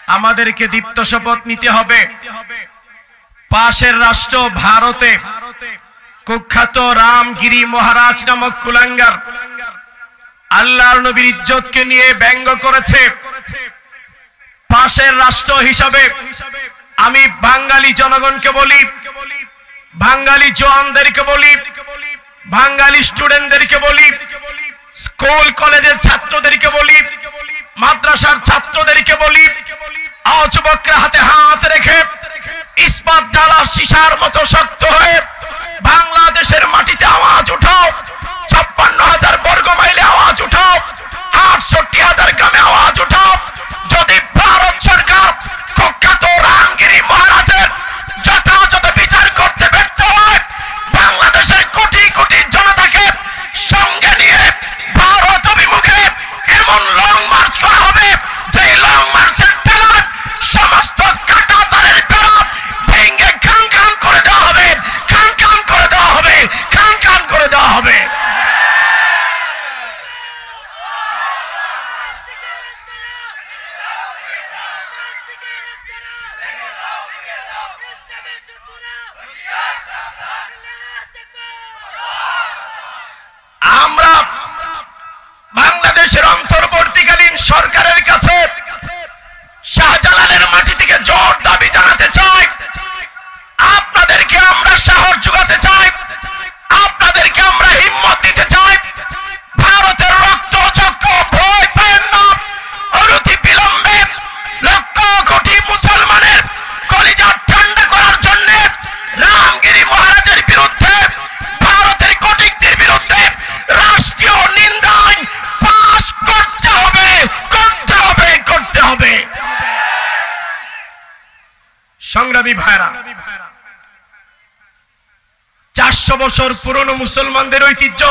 আমাদেরকে দীপ্ত শপথ নিতে হবে পাশের রাষ্ট্র ভারতে কুখ্যাত রামগিরি মহারাজ নামক কুলাঙ্গার আল্লাহর নবীর ইজ্জতকে নিয়ে ব্যঙ্গ করেছে। পাশের রাষ্ট্র হিসাবে আমি বাঙালি জনগণকে বলি, বাঙালি জওয়ানদেরকে বলি, বাঙালি স্টুডেন্টদেরকে বলি, স্কুল কলেজের ছাত্রদেরকে বলি, মাদ্রাসার ছাত্রদেরকে বলি, যুবকরা হাতে হাত রেখে ইস্পাত ডালা সীসার মতো শক্ত হয়ে বাংলাদেশের মাটিতে আওয়াজ উঠাও। 56,000 বর্গ মাইলে আওয়াজ উঠাও, 68,000 গ্রামে আওয়াজ উঠাও। যদি ভারত সরকার কুখ্যাত রামগিরি মহারাজের যথাযথ বিচার করতে ব্যর্থ হয়, বাংলাদেশের কোটি কোটি জনতাকে সঙ্গে নিয়ে ভারত অভিমুখে এমন লং মার্চ করা হবে যে লং মার্চের বেলায় সমস্ত কাটা তারের বেড়া ভেঙে খান খান করে দেওয়া হবে, খান খান করে দেওয়া হবে, খান খান করে দেওয়া হবে। আমরা বাংলাদেশের অন্তর্বর্তীকালীন সরকারের কাছে শাহজালালের মাটি থেকে জোর দাবি জানাতে চাই। আপনাদেরকে আমরা সাহস যোগাতে চাই, আপনাদেরকে আমরা হিম্মত দিতে চাই। ভারতের রক্ত চক্ষু ভয় পায় না। অনতি বিলম্বে লক্ষ কোটি মুসলমানের কলিজা ঠান্ডা করার জন্য রামগিরি মহারাজের বিরুদ্ধে, ভারতের কটিকদের বিরুদ্ধে রাষ্ট্রীয় নিন্দা আইন পাস করতে হবে, করতে হবে, করতে হবে। সংগ্রামী ভাইরা, 400 বছর পুরনো মুসলমানদের ঐতিহ্য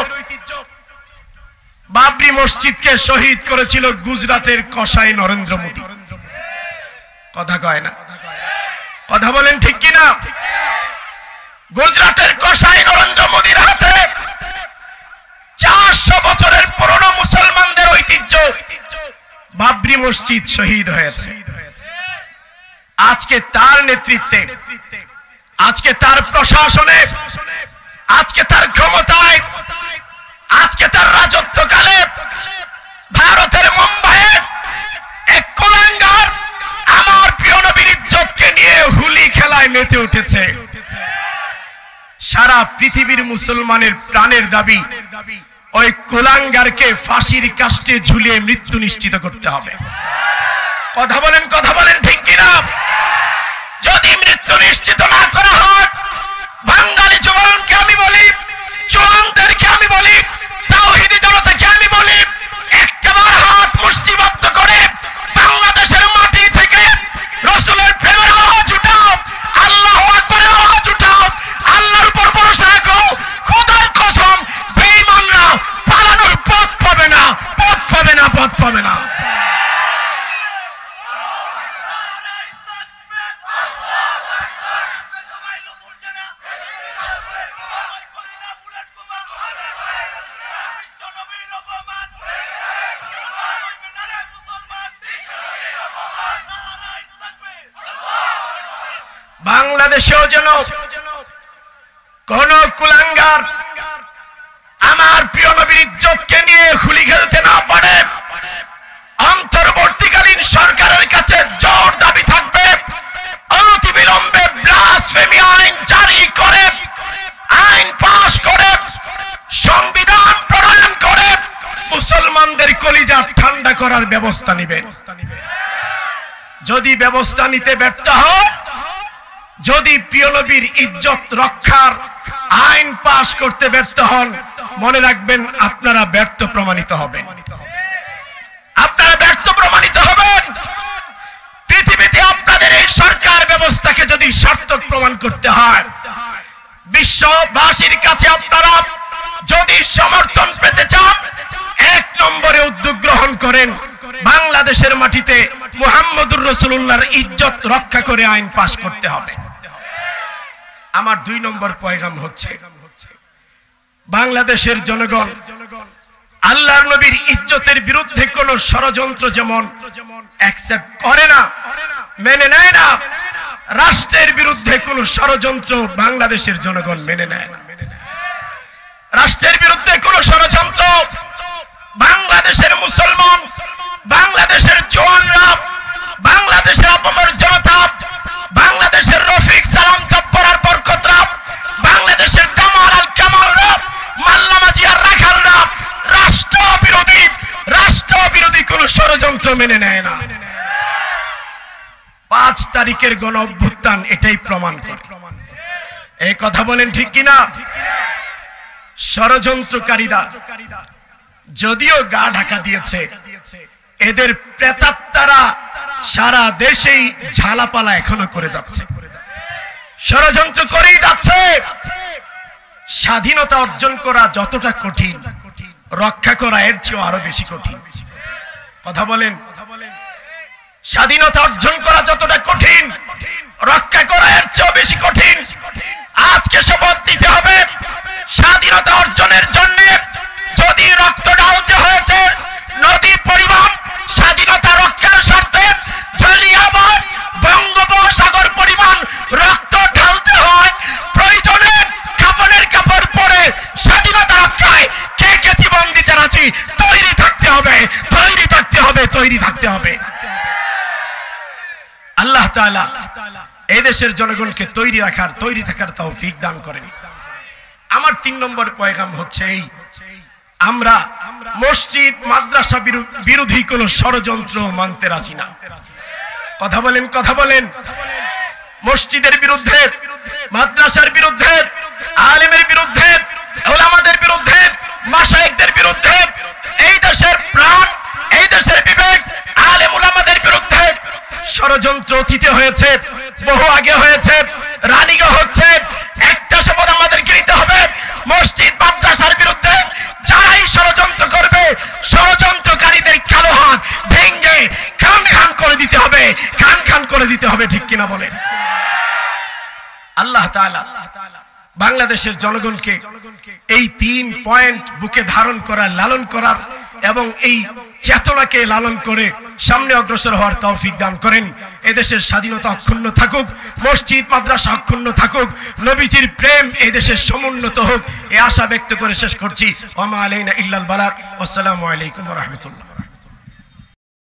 বাবরি মসজিদকে শহীদ করেছিল গুজরাটের কসাই নরেন্দ্র মোদী। কথা কয় না, কথা বলেন ঠিক কিনা? গুজরাটের কসাই নরেন্দ্র মোদীর হাতে 400 বছরের পুরনো মুসলমানদের ঐতিহ্য বাবরি মসজিদ শহীদ হয়েছে। আজকে তার নেতৃত্বে, আজকে তার প্রশাসনে, আজকে তার ক্ষমতায়, আজকে তার রাজত্বকালে ভারতের মুম্বাইয়ে এক কুলাঙ্গার আমার প্রিয় নবীর ইজ্জতকে নিয়ে হুলি খেলায় মেতে উঠেছে। সারা পৃথিবীর মুসলমানের প্রাণের দাবি ওই কুলাঙ্গারকে ফাঁসির কাস্টে ঝুলিয়ে মৃত্যু নিশ্চিত করতে হবে। কথা বলেন, কথা বলেন ঠিক কিনা? যদি মৃত্যু নিশ্চিত না করা হয়, বাঙালি জওয়ানকে আমি বলি, জওয়ানদেরকে আমি বলি, তাওহীদি জনতাকে আমি বলি, একবার হাত মুষ্টিবদ্ধ করে বাংলাদেশের মাটি থেকে রাসূলের প্রেমের আওয়াজ উঠাও, আল্লাহু আকবারের আওয়াজ উঠাও, আল্লাহর উপর ভরসা রাখো। খোদার কসম, বেঈমানরা পালানোর পথ পাবে না, পথ পাবে না, পথ পাবে না। বাংলাদেশেও যেন কোন কুলাঙ্গার আমার প্রিয় নবীর ইজ্জতকে নিয়ে হুলি খেলতে না পারে। অন্তর্বর্তীকালীন সরকারের কাছে জোর দাবি থাকবে, অনতি বিলম্বে ব্লাসফেমি আইন জারি করে, আইন পাস করে, সংবিধান প্রণয়ন করে মুসলমানদের কলিজা ঠান্ডা করার ব্যবস্থা নেবেন। যদি ব্যবস্থা নিতে ব্যর্থ হয়, যদি প্রিয় নবীর ইজ্জত রক্ষার আইন পাস করতে ব্যর্থ হন, মনে রাখবেন আপনারা ব্যর্থ প্রমাণিত হবেন, আপনারা ব্যর্থ প্রমাণিত হবেন। পৃথিবীতে আপনাদের এই সরকার ব্যবস্থাকে যদি সার্থক প্রমাণ করতে হয়, বিশ্ববাসীর কাছে আপনারা যদি সমর্থন পেতে চান, 1 নম্বরে উদ্যোগ গ্রহণ করেন, বাংলাদেশের মাটিতে মুহাম্মদুর রাসূলুল্লাহর ইজ্জত রক্ষা করে আইন পাস করতে হবে। আমার 2 নম্বর পয়গাম হচ্ছে, বাংলাদেশের জনগণ আল্লাহর নবীর ইজ্জতের বিরুদ্ধে কোন ষড়যন্ত্র যেমন অ্যাকসেপ্ট করে না, মেনে নেয় না, রাষ্ট্রের বিরুদ্ধে কোন ষড়যন্ত্র বাংলাদেশের জনগণ মেনে নেয় না। রাষ্ট্রের বিরুদ্ধে কোন ষড়যন্ত্র বাংলাদেশের মুসলমান, বাংলাদেশের জওয়ানরা, বাংলাদেশের আপামর জনতা, বাংলাদেশের রফিক সালাম জব্বার আর বরকতরা, বাংলাদেশের কামাল আল কামালরা, মাল্লামা জিয়ার রাখালরা রাষ্ট্রবিরোধী কোন ষড়যন্ত্র মেনে নেয় না। 5 তারিখের গণ অভ্যুত্থান এটাই প্রমাণ করে। এই কথা বলেন ঠিক কিনা? ষড়যন্ত্রকারীরা যদিও গা ঢাকা দিয়েছে, এদের প্রেতাত্মারা সারা দেশেই ঝালাপালা এখনো করে যাচ্ছে, ষড়যন্ত্র করেই যাচ্ছে। স্বাধীনতা অর্জন করা যতটা কঠিন, রক্ষা করা এর চেয়ে আরো বেশি কঠিন। কথা বলেন, স্বাধীনতা অর্জন করা যতটা কঠিন, রক্ষা করা এর চেয়ে বেশি কঠিন। আজকে শপথ নিতে হবে, স্বাধীনতা অর্জনের জন্য যদি রক্ত ঢালতে হয়েছে নদী পরিমাণ, স্বাধীনতা রক্ষার স্বার্থে যদি আবার বঙ্গোপসাগর পরিমাণ রক্ত ঢালতে হয়, প্রয়োজনে কাফনের কাপড় পরে স্বাধীনতা রক্ষায় কে কে জীবন দিতে রাজি? তৈরি থাকতে হবে, তৈরি থাকতে হবে, তৈরি থাকতে হবে। আল্লাহ তাআলা এই দেশের জনগণকে তৈরি থাকার তৌফিক দান করেন। আমার 3 নম্বর পয়গাম হচ্ছে এই, আমরা মসজিদ মাদ্রাসা বিরোধী কোন ষড়যন্ত্র মানতে রাজি না। কথা বলেন, কথা বলেন। মসজিদের বিরুদ্ধে, মাদ্রাসার বিরুদ্ধে, আলেমের বিরুদ্ধে, উলামাদের বিরুদ্ধে, মাশায়েখদের বিরুদ্ধে, এই দেশের প্রাণ, এই দেশের বিবেক আলেম উলামাদের বিরুদ্ধে ষড়যন্ত্র অতীতে হয়েছে, বহু আগে হয়েছে, রানিগো হচ্ছে। একটা শপথ আমাদেরকে নিতে হবে, মসজিদ মাদ্রাসার বিরুদ্ধে যারাই ষড়যন্ত্র করবে, ষড়যন্ত্রকারীদের কালো হাত ভেঙে খান খান করে দিতে হবে, খান খান করে দিতে হবে। ঠিক কিনা বলেন? আল্লাহ তাআলা বাংলাদেশের জনগণকে এই 3 পয়েন্ট বুকে ধারণ করার, লালন করার এবং এই চেতনাকে লালন করে সামনে অগ্রসর হওয়ার তৌফিক দান করেন। এদেশের স্বাধীনতা অক্ষুণ্ণ থাকুক, মসজিদ মাদ্রাসা অক্ষুণ্ণ থাকুক, নবীজির প্রেম এই দেশের সমুন্নত হোক, এই আশা ব্যক্ত করে শেষ করছি। ওয়া মা আলাইনা ইল্লাল বালাগ। আসসালামু আলাইকুম ওয়া রাহমাতুল্লাহ।